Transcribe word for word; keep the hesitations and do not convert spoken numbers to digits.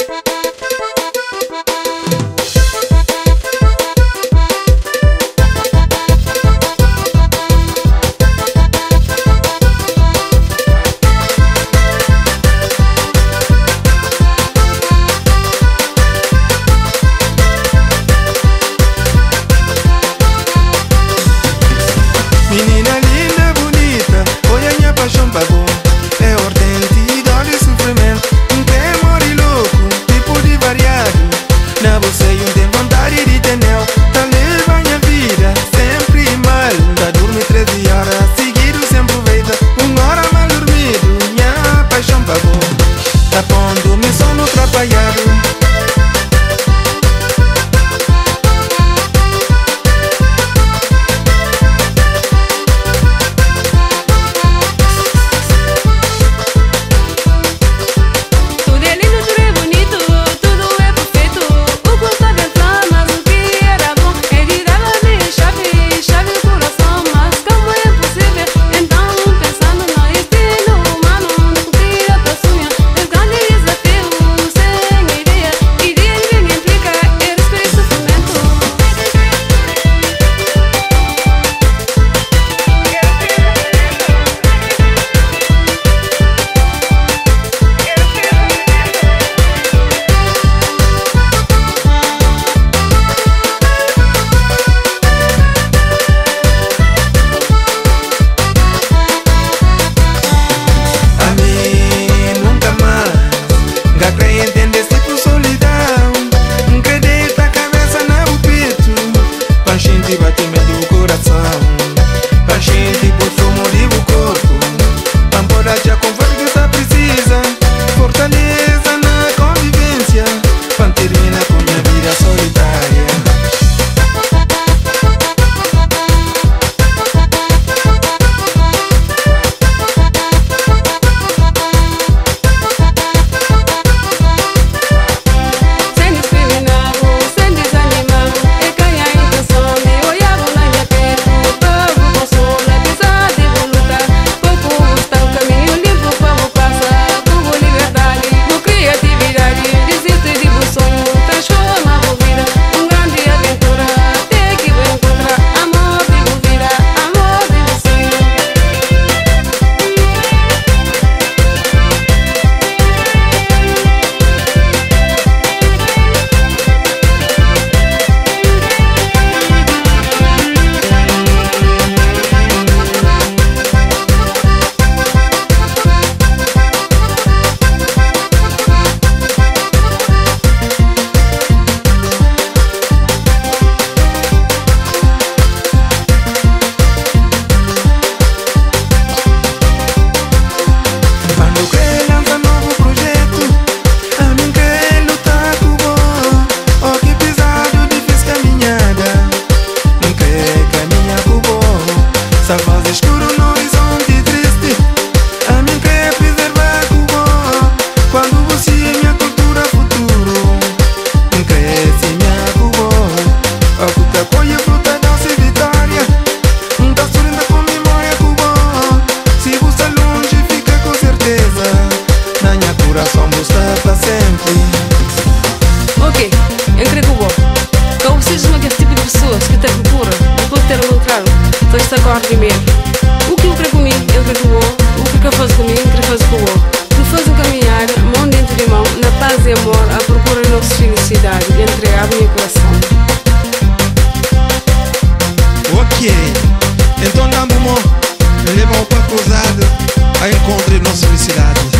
Depois agora primeiro. O que entra comigo, entra com o outro. O que quer fazer comigo, quer fazer com o outro. Que fazem caminhar, mão dentro de mão, na paz e amor, à procura da nossa felicidade e entregar o meu coração. Ok, então dá-me um leva-o para cruzado a encontrar nossa felicidade.